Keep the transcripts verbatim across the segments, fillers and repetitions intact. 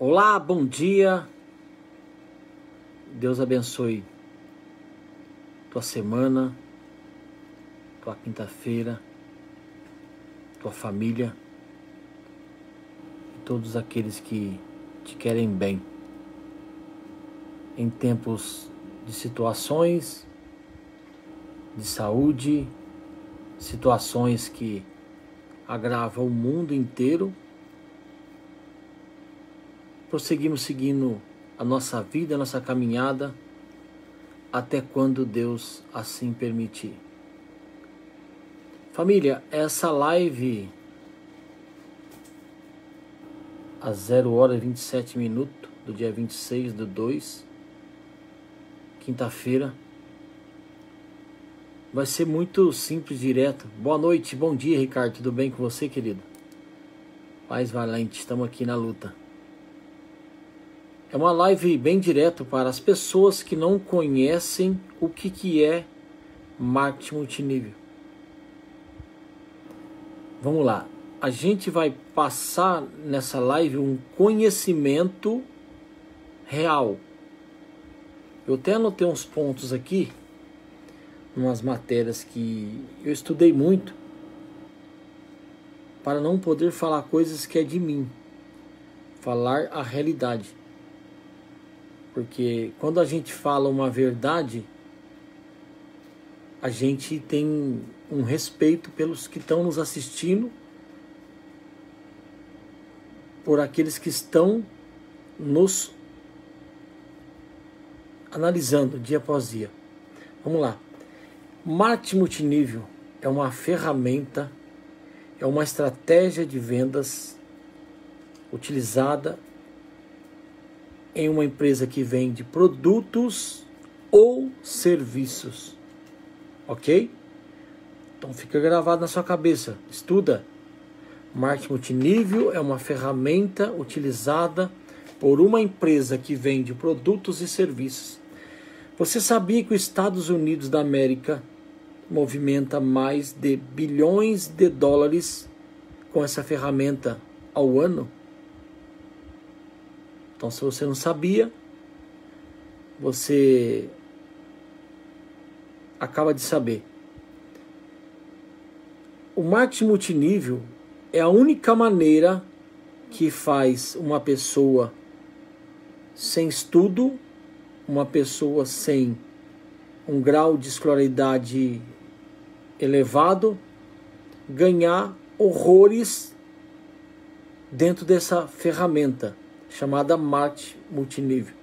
Olá, bom dia. Deus abençoe tua semana, tua quinta-feira, tua família e todos aqueles que te querem bem. Em tempos de situações de saúde, situações que agravam o mundo inteiro, prosseguimos seguindo a nossa vida, a nossa caminhada, até quando Deus assim permitir. Família, essa live, às zero hora e vinte e sete minutos, do dia vinte e seis do dois, quinta-feira, vai ser muito simples, direto. Boa noite, bom dia, Ricardo, tudo bem com você, querido? Paz valente, estamos aqui na luta. É uma live bem direto para as pessoas que não conhecem o que, que é marketing multinível. Vamos lá. A gente vai passar nessa live um conhecimento real. Eu até anotei uns pontos aqui, umas matérias que eu estudei muito, para não poder falar coisas que é de mim. Falar a realidade. Porque quando a gente fala uma verdade, a gente tem um respeito pelos que estão nos assistindo, por aqueles que estão nos analisando dia após dia. Vamos lá. Marketing multinível é uma ferramenta, é uma estratégia de vendas utilizada em uma empresa que vende produtos ou serviços, ok? Então fica gravado na sua cabeça, estuda. Marketing multinível é uma ferramenta utilizada por uma empresa que vende produtos e serviços. Você sabia que os Estados Unidos da América movimenta mais de bilhões de dólares com essa ferramenta ao ano? Então, se você não sabia, você acaba de saber. O marketing multinível é a única maneira que faz uma pessoa sem estudo, uma pessoa sem um grau de escolaridade elevado, ganhar horrores dentro dessa ferramenta chamada marketing multinível.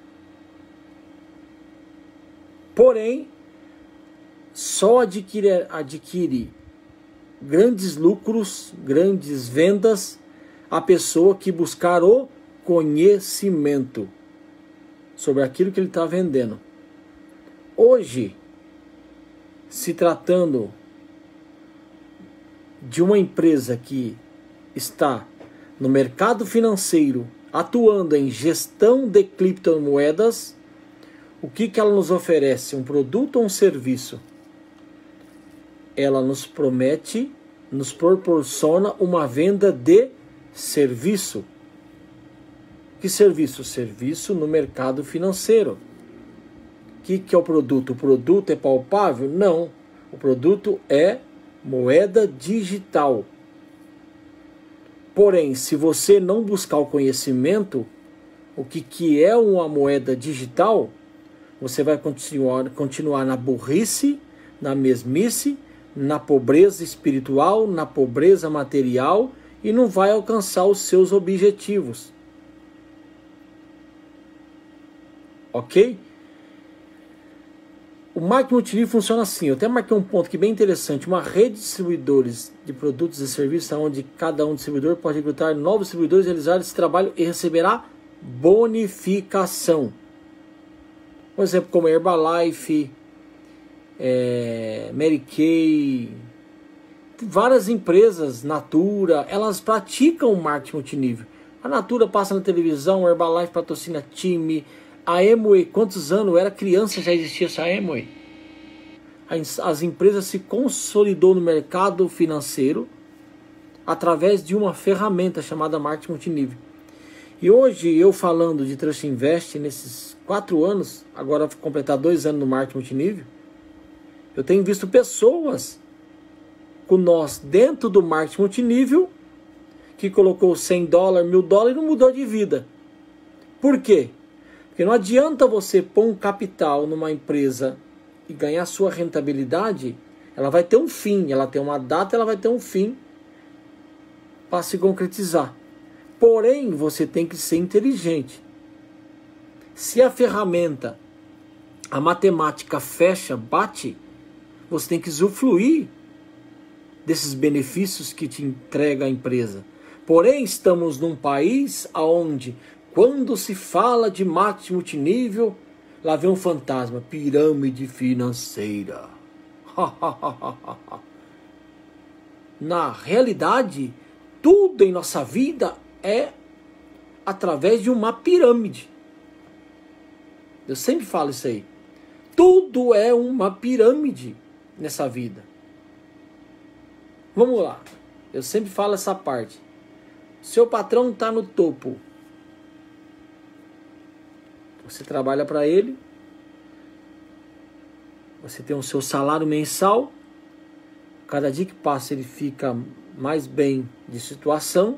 Porém, só adquire, adquire grandes lucros, grandes vendas, a pessoa que buscar o conhecimento sobre aquilo que ele está vendendo. Hoje, se tratando de uma empresa que está no mercado financeiro, atuando em gestão de criptomoedas, o que, que ela nos oferece? Um produto ou um serviço? Ela nos promete, nos proporciona uma venda de serviço. Que serviço? Serviço no mercado financeiro. O que, que é o produto? O produto é palpável? Não. O produto é moeda digital. Porém, se você não buscar o conhecimento, o que, que é uma moeda digital, você vai continuar, continuar na burrice, na mesmice, na pobreza espiritual, na pobreza material e não vai alcançar os seus objetivos. Ok? O marketing multinível funciona assim. Eu até marquei um ponto que é bem interessante. Uma rede de distribuidores de produtos e serviços, onde cada um distribuidor pode recrutar novos distribuidores, realizar esse trabalho e receberá bonificação. Por exemplo, como Herbalife, é, Mary Kay, várias empresas, Natura, elas praticam marketing multinível. A Natura passa na televisão, a Herbalife patrocina time. A Amway, quantos anos? Eu era criança, já existia essa Amway. As empresas se consolidou no mercado financeiro através de uma ferramenta chamada marketing multinível. E hoje eu falando de Trust Invest nesses quatro anos, agora vou completar dois anos no marketing multinível, eu tenho visto pessoas com nós dentro do marketing multinível que colocou cem dólares, mil dólares e não mudou de vida. Por quê? Porque não adianta você pôr um capital numa empresa e ganhar sua rentabilidade, ela vai ter um fim, ela tem uma data, ela vai ter um fim para se concretizar. Porém, você tem que ser inteligente. Se a ferramenta, a matemática fecha, bate, você tem que usufruir desses benefícios que te entrega a empresa. Porém, estamos num país onde, quando se fala de marketing multinível, lá vem um fantasma, pirâmide financeira. Na realidade, tudo em nossa vida é através de uma pirâmide. Eu sempre falo isso aí. Tudo é uma pirâmide nessa vida. Vamos lá. Eu sempre falo essa parte. Seu patrão está no topo. Você trabalha para ele. Você tem o seu salário mensal. Cada dia que passa ele fica mais bem de situação.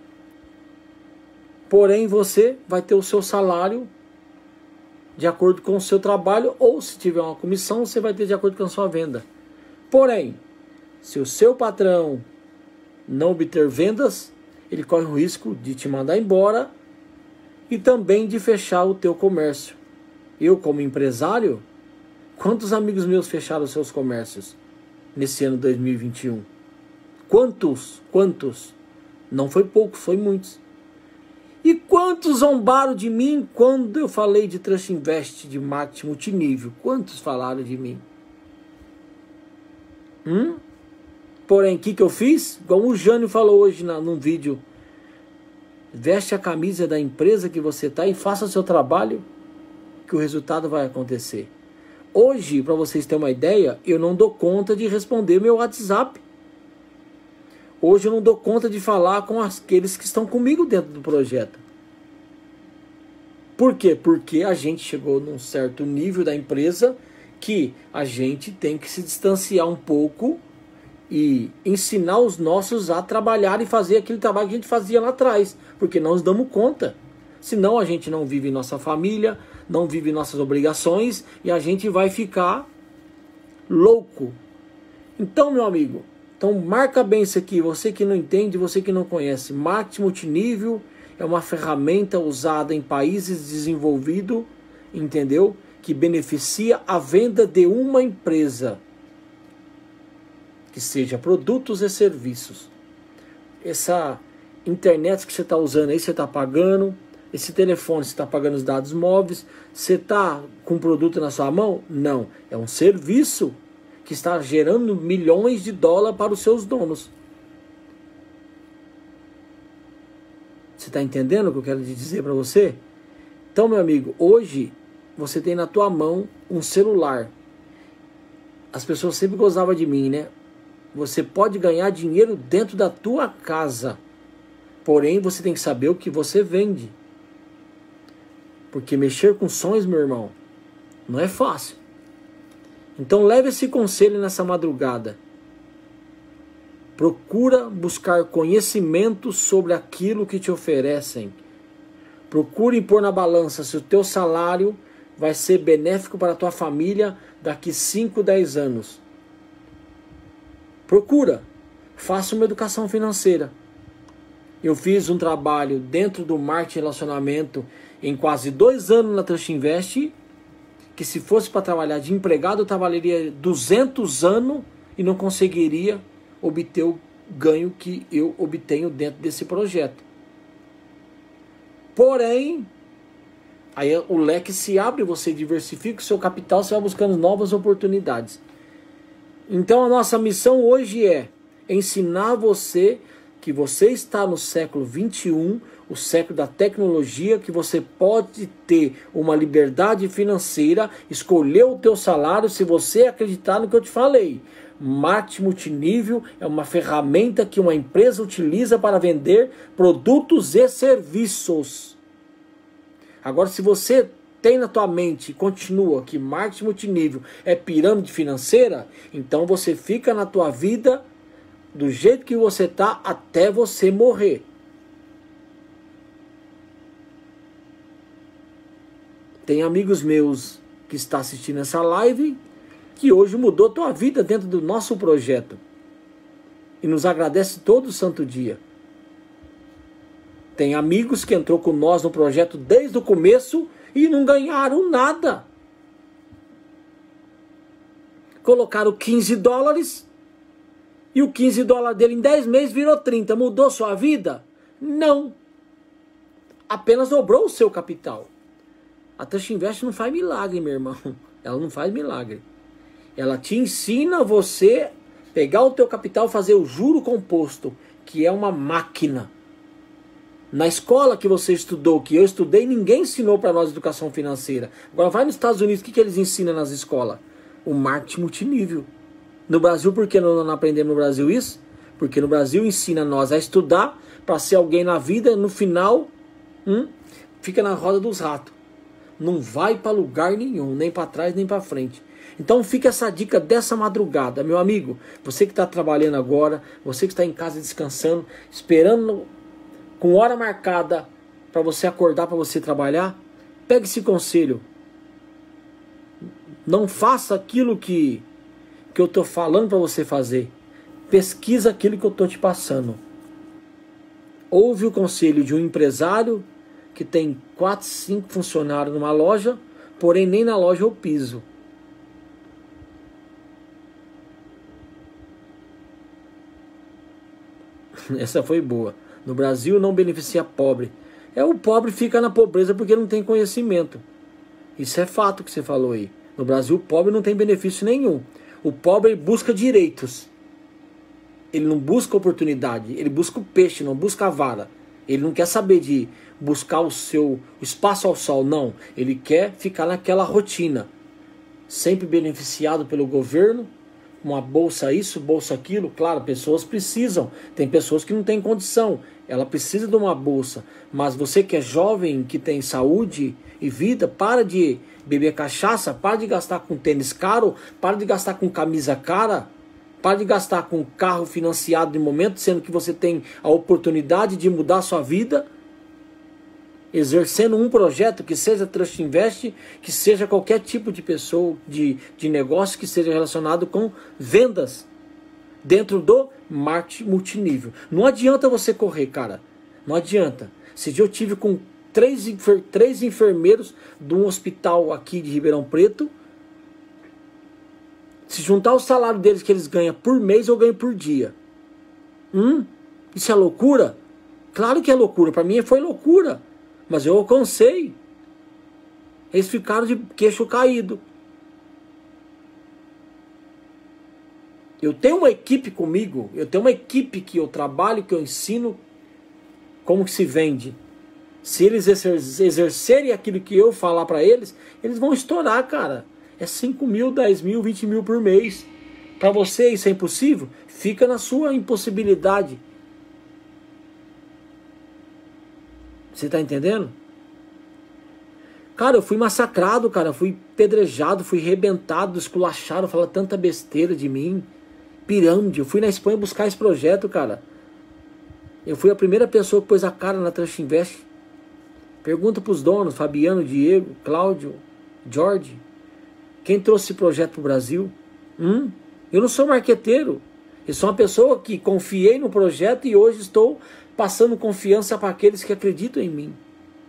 Porém, você vai ter o seu salário de acordo com o seu trabalho, ou se tiver uma comissão, você vai ter de acordo com a sua venda. Porém, se o seu patrão não obter vendas, ele corre o risco de te mandar embora e também de fechar o teu comércio. Eu, como empresário, quantos amigos meus fecharam seus comércios nesse ano dois mil e vinte e um? Quantos? Quantos? Não foi poucos, foi muitos. E quantos zombaram de mim quando eu falei de Trust Invest, de marketing multinível? Quantos falaram de mim? Hum? Porém, o que, que eu fiz? Igual o Jânio falou hoje na, num vídeo. Veste a camisa da empresa que você está e faça o seu trabalho, que o resultado vai acontecer. Hoje, para vocês terem uma ideia, eu não dou conta de responder meu WhatsApp. Hoje eu não dou conta de falar com aqueles que estão comigo dentro do projeto. Por quê? Porque a gente chegou num certo nível da empresa que a gente tem que se distanciar um pouco e ensinar os nossos a trabalhar e fazer aquele trabalho que a gente fazia lá atrás, porque nós damos conta. Senão a gente não vive nossa família, não vive nossas obrigações e a gente vai ficar louco. Então, meu amigo, então marca bem isso aqui, você que não entende, você que não conhece. Marketing multinível é uma ferramenta usada em países desenvolvidos, entendeu? Que beneficia a venda de uma empresa, que seja produtos e serviços. Essa internet que você está usando aí, você está pagando. Esse telefone, você está pagando os dados móveis. Você está com um produto na sua mão? Não, é um serviço que está gerando milhões de dólares para os seus donos. Você está entendendo o que eu quero dizer para você? Então, meu amigo, hoje você tem na tua mão um celular. As pessoas sempre gozavam de mim, né? Você pode ganhar dinheiro dentro da tua casa. Porém, você tem que saber o que você vende. Porque mexer com sonhos, meu irmão, não é fácil. Então leve esse conselho nessa madrugada. Procura buscar conhecimento sobre aquilo que te oferecem. Procure pôr na balança se o teu salário vai ser benéfico para a tua família daqui cinco, dez anos. Procura. Faça uma educação financeira. Eu fiz um trabalho dentro do marketing e relacionamento em quase dois anos na Trust Invest, que se fosse para trabalhar de empregado, eu trabalharia duzentos anos e não conseguiria obter o ganho que eu obtenho dentro desse projeto. Porém, aí o leque se abre, você diversifica o seu capital, você vai buscando novas oportunidades. Então a nossa missão hoje é ensinar você que você está no século vinte e um, o século da tecnologia, que você pode ter uma liberdade financeira, escolher o teu salário se você acreditar no que eu te falei. Marketing multinível é uma ferramenta que uma empresa utiliza para vender produtos e serviços. Agora, se você tem na tua mente, continua que marketing multinível é pirâmide financeira, então você fica na tua vida do jeito que você está até você morrer. Tem amigos meus que estão assistindo essa live que hoje mudou a tua vida dentro do nosso projeto e nos agradece todo santo dia. Tem amigos que entrou com nós no projeto desde o começo e não ganharam nada. Colocaram quinze dólares e o quinze dólares dele em dez meses virou trinta. Mudou sua vida? Não. Apenas dobrou o seu capital. A Trust Invest não faz milagre, meu irmão. Ela não faz milagre. Ela te ensina você pegar o teu capital e fazer o juro composto, que é uma máquina. Na escola que você estudou, que eu estudei, ninguém ensinou para nós educação financeira. Agora vai nos Estados Unidos, o que, que eles ensinam nas escolas? O marketing multinível. No Brasil, por que não, não aprendemos no Brasil isso? Porque no Brasil ensina nós a estudar para ser alguém na vida, no final, hum, fica na roda dos ratos. Não vai para lugar nenhum, nem para trás, nem para frente. Então fica essa dica dessa madrugada, meu amigo. Você que está trabalhando agora, você que está em casa descansando, esperando com hora marcada para você acordar, para você trabalhar, pegue esse conselho. Não faça aquilo que, que eu estou falando para você fazer. Pesquisa aquilo que eu estou te passando. Ouve o conselho de um empresário que tem quatro, cinco funcionários numa loja, porém nem na loja eu piso. Essa foi boa. No Brasil não beneficia pobre. É, o pobre fica na pobreza porque não tem conhecimento. Isso é fato que você falou aí. No Brasil o pobre não tem benefício nenhum. O pobre busca direitos. Ele não busca oportunidade. Ele busca o peixe, não busca a vara. Ele não quer saber de buscar o seu o espaço ao sol, não. Ele quer ficar naquela rotina. Sempre beneficiado pelo governo. Uma bolsa isso, bolsa aquilo. Claro, pessoas precisam. Tem pessoas que não têm condição. Ela precisa de uma bolsa. Mas você que é jovem, que tem saúde e vida, para de beber cachaça, para de gastar com tênis caro, para de gastar com camisa cara, para de gastar com carro financiado de momento, sendo que você tem a oportunidade de mudar a sua vida, exercendo um projeto que seja Trust Invest, que seja qualquer tipo de pessoa, de, de negócio que seja relacionado com vendas dentro do marketing multinível. Não adianta você correr, cara. Não adianta. Esse dia eu tive com três, enfer três enfermeiros de um hospital aqui de Ribeirão Preto. Se juntar o salário deles que eles ganham por mês, eu ganho por dia. Hum? Isso é loucura? Claro que é loucura. Para mim foi loucura. Mas eu alcancei. Eles ficaram de queixo caído. Eu tenho uma equipe comigo. Eu tenho uma equipe que eu trabalho, que eu ensino como que se vende. Se eles exercerem aquilo que eu falar para eles, eles vão estourar, cara. É cinco mil, dez mil, vinte mil por mês. Para você isso é impossível? Fica na sua impossibilidade. Você tá entendendo? Cara, eu fui massacrado, cara. Fui pedrejado, fui rebentado, esculachado, falaram tanta besteira de mim. Pirâmide. Eu fui na Espanha buscar esse projeto, cara. Eu fui a primeira pessoa que pôs a cara na Trust Invest. Pergunta pros donos, Fabiano, Diego, Cláudio, Jorge. Quem trouxe esse projeto pro Brasil? Hum? Eu não sou marqueteiro. Eu sou uma pessoa que confiei no projeto e hoje estou passando confiança para aqueles que acreditam em mim.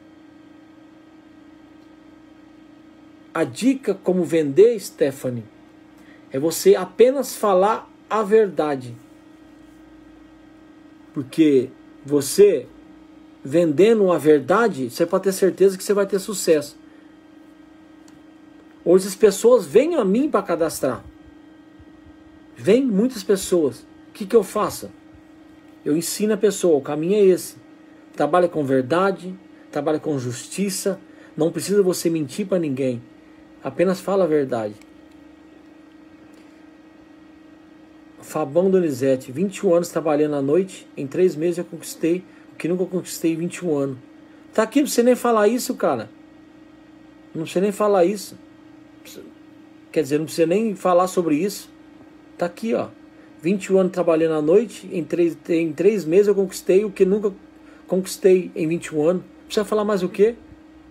A dica como vender, Stephanie, é você apenas falar a verdade. Porque você, vendendo a verdade, você pode ter certeza que você vai ter sucesso. Hoje as pessoas vêm a mim para cadastrar. Vêm muitas pessoas. O que, que eu faço? Eu ensino a pessoa, o caminho é esse. Trabalha com verdade, trabalha com justiça. Não precisa você mentir para ninguém. Apenas fala a verdade. Fabão Donizete, vinte e um anos trabalhando à noite. Em três meses eu conquistei o que nunca conquistei em vinte e um anos. Tá aqui pra você nem falar isso, cara. Não precisa nem falar isso. Quer dizer, não precisa nem falar sobre isso. Tá aqui, ó. vinte e um anos trabalhando à noite. Em três, em três meses eu conquistei o que nunca conquistei em vinte e um anos. Precisa falar mais o quê?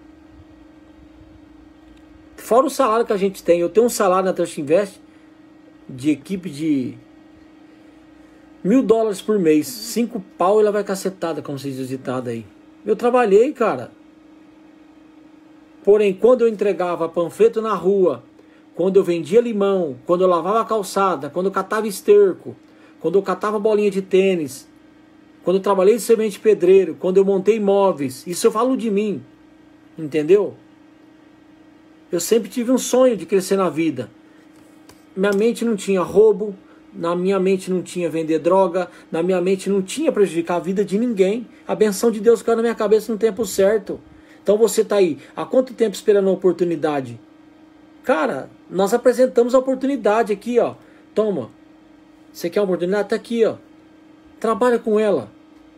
Fora o salário que a gente tem. Eu tenho um salário na Trust Invest de equipe de mil dólares por mês. Cinco pau e ela vai cacetada, como se diz o ditado aí. Eu trabalhei, cara. Porém, quando eu entregava panfleto na rua, quando eu vendia limão, quando eu lavava a calçada, quando eu catava esterco, quando eu catava bolinha de tênis, quando eu trabalhei de semente pedreiro, quando eu montei imóveis, isso eu falo de mim, entendeu? Eu sempre tive um sonho de crescer na vida. Minha mente não tinha roubo, na minha mente não tinha vender droga, na minha mente não tinha prejudicar a vida de ninguém. A benção de Deus caiu na minha cabeça no tempo certo. Então você está aí, há quanto tempo esperando a oportunidade? Cara, nós apresentamos a oportunidade aqui, ó. Toma. Você quer a oportunidade? Está aqui, ó. Trabalha com ela.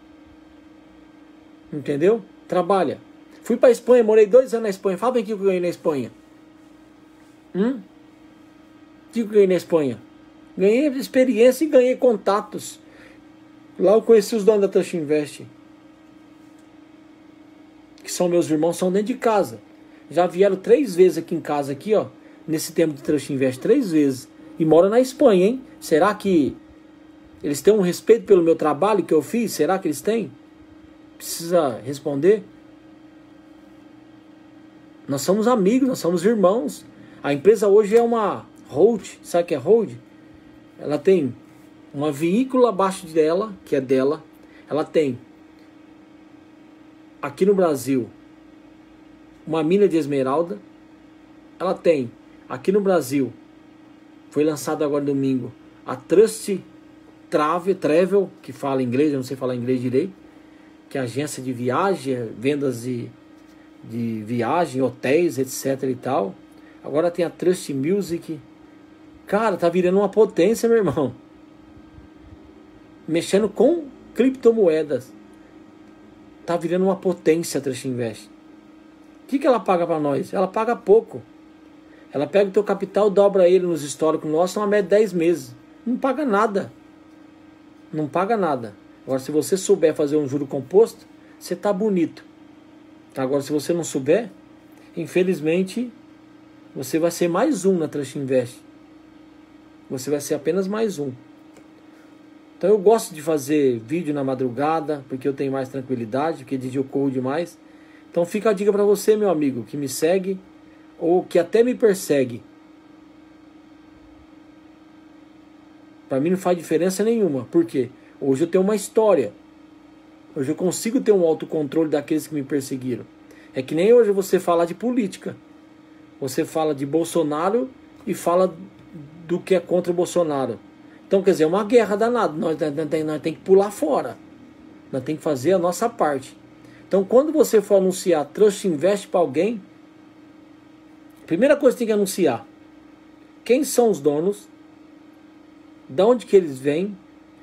Entendeu? Trabalha. Fui para a Espanha, morei dois anos na Espanha. Fala bem o que eu ganhei na Espanha. Hum? O que eu ganhei na Espanha? Ganhei experiência e ganhei contatos. Lá eu conheci os donos da Trust Invest. Que são meus irmãos, são dentro de casa. Já vieram três vezes aqui em casa, aqui, ó. Nesse tempo de Trust Invest, três vezes. E moram na Espanha, hein? Será que eles têm um respeito pelo meu trabalho que eu fiz? Será que eles têm? Precisa responder? Nós somos amigos, nós somos irmãos. A empresa hoje é uma hold. Sabe o que é hold? Ela tem uma veículo abaixo dela, que é dela. Ela tem, aqui no Brasil, uma mina de esmeralda. Ela tem, aqui no Brasil, foi lançado agora domingo, a Trust Travel, Travel, que fala inglês, eu não sei falar inglês direito, que é agência de viagem, vendas de, de viagem, hotéis, etc e tal. Agora tem a Trust Music. Cara, tá virando uma potência, meu irmão. Mexendo com criptomoedas. Tá virando uma potência a Trust Invest. O que, que ela paga para nós? Ela paga pouco. Ela pega o teu capital, dobra ele nos históricos nossos, uma média de dez meses. Não paga nada. Não paga nada. Agora, se você souber fazer um juro composto, você tá bonito. Agora, se você não souber, infelizmente, você vai ser mais um na Trust Invest. Você vai ser apenas mais um. Então eu gosto de fazer vídeo na madrugada, porque eu tenho mais tranquilidade, porque de dia eu corro demais. Então fica a dica para você, meu amigo, que me segue, ou que até me persegue. Para mim não faz diferença nenhuma. Por quê? Hoje eu tenho uma história. Hoje eu consigo ter um autocontrole daqueles que me perseguiram. É que nem hoje você fala de política. Você fala de Bolsonaro e fala do que é contra o Bolsonaro. Então, quer dizer, é uma guerra danada. Nós, nós, nós, nós temos que pular fora. Nós temos que fazer a nossa parte. Então, quando você for anunciar Trust Invest para alguém, a primeira coisa que tem que anunciar: quem são os donos, de onde que eles vêm,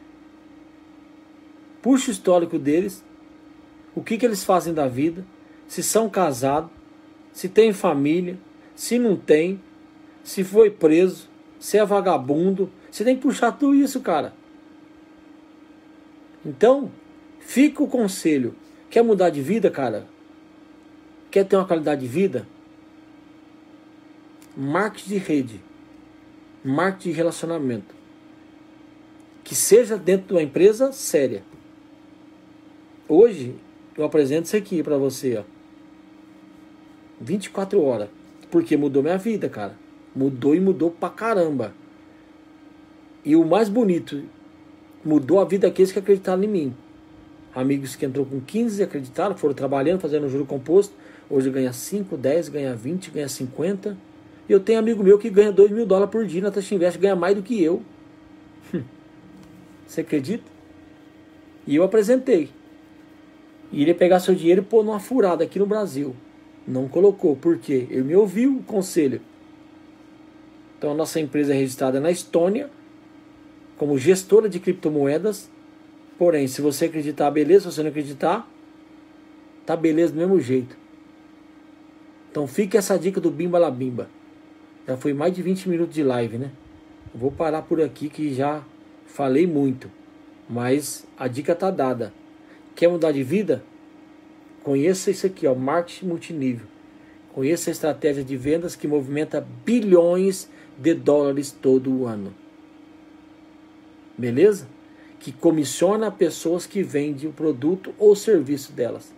puxa o histórico deles, o que, que eles fazem da vida, se são casados, se tem família, se não tem, se foi preso, se é vagabundo. Você tem que puxar tudo isso, cara. Então, fica o conselho. Quer mudar de vida, cara? Quer ter uma qualidade de vida? Marketing de rede. Marketing de relacionamento. Que seja dentro de uma empresa séria. Hoje, eu apresento isso aqui pra você, ó. vinte e quatro horas. Porque mudou minha vida, cara. Mudou e mudou pra caramba. E o mais bonito, mudou a vida daqueles que acreditaram em mim. Amigos que entrou com quinze, acreditaram, foram trabalhando, fazendo juro composto. Hoje ganha cinco, dez, ganha vinte, ganha cinquenta. E eu tenho amigo meu que ganha dois mil dólares por dia na Trust Invest, ganha mais do que eu. Você acredita? E eu apresentei. E ele ia pegar seu dinheiro e pôr numa furada aqui no Brasil. Não colocou. Por quê? Ele me ouviu o conselho. Então a nossa empresa é registrada na Estônia como gestora de criptomoedas. Porém, se você acreditar, beleza. Se você não acreditar, tá beleza do mesmo jeito. Então fica essa dica do Bimba La Bimba. Já foi mais de vinte minutos de live, né? Eu vou parar por aqui que já falei muito. Mas a dica tá dada. Quer mudar de vida? Conheça isso aqui, ó, marketing multinível. Conheça a estratégia de vendas que movimenta bilhões de dólares todo ano. Beleza? Que comissiona pessoas que vendem o produto ou serviço delas.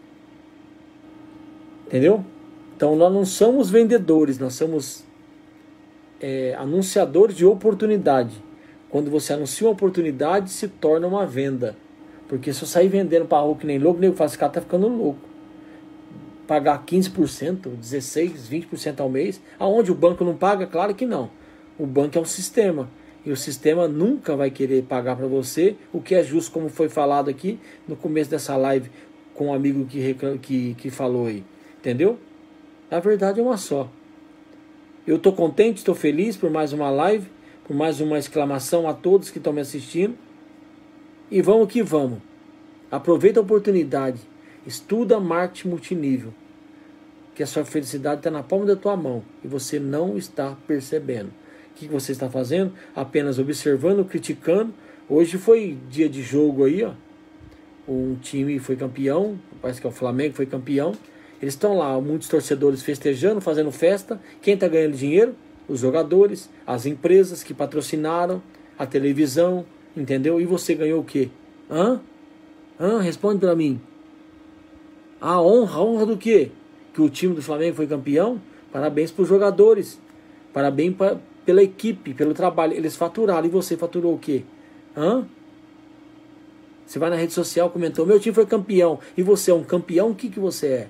Entendeu? Então nós não somos vendedores, nós somos é, anunciadores de oportunidade. Quando você anuncia uma oportunidade, se torna uma venda. Porque se eu sair vendendo para rua que nem louco, o nego fala, esse cara tá ficando louco. Pagar quinze por cento, dezesseis por cento, vinte por cento ao mês, aonde o banco não paga? Claro que não. O banco é um sistema. E o sistema nunca vai querer pagar para você o que é justo, como foi falado aqui no começo dessa live com um amigo que, que, que falou aí. Entendeu? A verdade é uma só. Eu estou contente, estou feliz por mais uma live, por mais uma exclamação a todos que estão me assistindo. E vamos que vamos. Aproveita a oportunidade. Estuda marketing multinível. Que a sua felicidade está na palma da tua mão. E você não está percebendo. O que você está fazendo? Apenas observando, criticando. Hoje foi dia de jogo aí, ó. Um time foi campeão. Parece que é o Flamengo foi campeão. Eles estão lá, muitos torcedores festejando, fazendo festa. Quem está ganhando dinheiro? Os jogadores, as empresas que patrocinaram, a televisão, entendeu? E você ganhou o quê? Hã? Hã? Responde para mim. A honra, a honra do quê? Que o time do Flamengo foi campeão? Parabéns para os jogadores. Parabéns pra, pela equipe, pelo trabalho. Eles faturaram. E você faturou o quê? Hã? Você vai na rede social, comentou, meu time foi campeão. E você é um campeão? O que, que você é?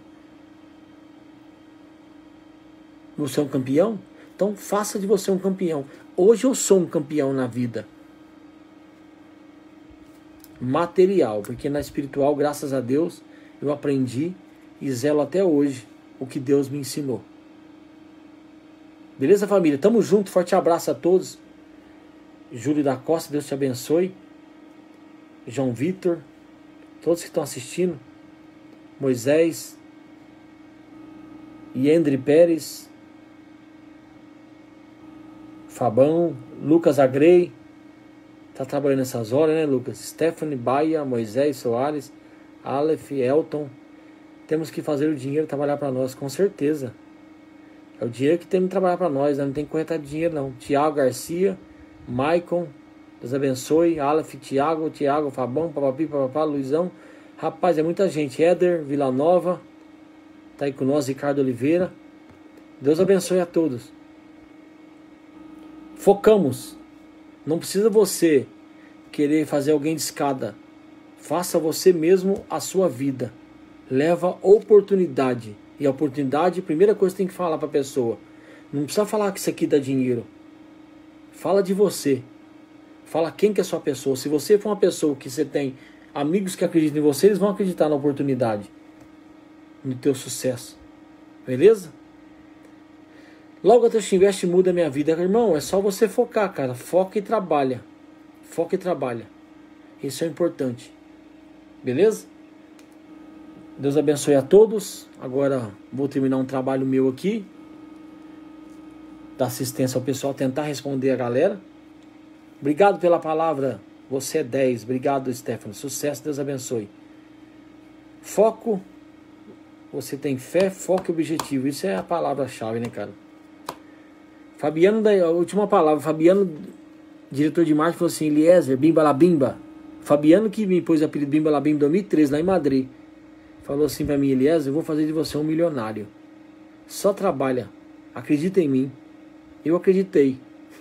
Você é um campeão? Então faça de você um campeão. Hoje eu sou um campeão na vida material, porque na espiritual, graças a Deus, eu aprendi e zelo até hoje o que Deus me ensinou. Beleza, família? Tamo junto, forte abraço a todos. Júlio da Costa, Deus te abençoe. João Vitor, todos que estão assistindo. Moisés, Yendri Pérez, Fabão, Lucas Agrey, tá trabalhando nessas horas, né, Lucas? Stephanie, Baia, Moisés Soares, Aleph, Elton. Temos que fazer o dinheiro trabalhar para nós, com certeza. É o dinheiro que tem que trabalhar para nós, né? Não tem que correr atrás de dinheiro, não. Tiago Garcia, Maicon, Deus abençoe. Aleph, Tiago, Tiago, Fabão, Papapi, Papapá, Luizão. Rapaz, é muita gente. Éder, Vila Nova, tá aí com nós, Ricardo Oliveira. Deus abençoe a todos. Focamos. Não precisa você querer fazer alguém de escada. Faça você mesmo a sua vida. Leva oportunidade. E a oportunidade, a primeira coisa que tem que falar para a pessoa. Não precisa falar que isso aqui dá dinheiro. Fala de você. Fala quem que é a sua pessoa. Se você for uma pessoa que você tem amigos que acreditam em você, eles vão acreditar na oportunidade. No teu sucesso. Beleza? Logo a Trust Invest muda a minha vida. Irmão, é só você focar, cara. Foca e trabalha. Foca e trabalha. Isso é importante. Beleza? Deus abençoe a todos. Agora vou terminar um trabalho meu aqui. Da assistência ao pessoal. Tentar responder a galera. Obrigado pela palavra. Você é dez. Obrigado, Stephanie. Sucesso. Deus abençoe. Foco. Você tem fé, foco e objetivo. Isso é a palavra-chave, né, cara? Fabiano, da, a última palavra, Fabiano, diretor de marketing, falou assim, Eliezer, Bimba La Bimba. Fabiano que me pôs o apelido Bimba La Bimba em dois mil e treze, lá em Madrid. Falou assim pra mim, Eliezer, eu vou fazer de você um milionário. Só trabalha. Acredita em mim. Eu acreditei.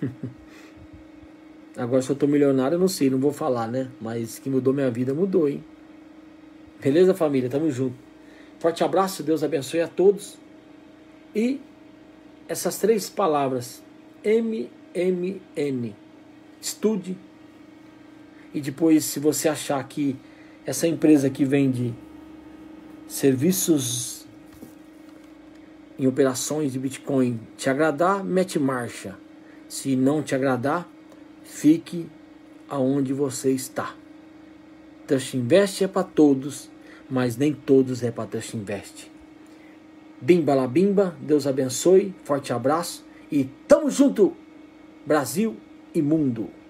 Agora se eu tô milionário, eu não sei, não vou falar, né? Mas que mudou minha vida, mudou, hein? Beleza, família? Tamo junto. Forte abraço, Deus abençoe a todos. E essas três palavras, M M N, estude. E depois, se você achar que essa empresa que vende serviços em operações de Bitcoin te agradar, mete marcha. Se não te agradar, fique aonde você está. Trust Invest é para todos, mas nem todos é para Trust Invest. Bimba la bimba, Deus abençoe, forte abraço e tamo junto, Brasil e mundo.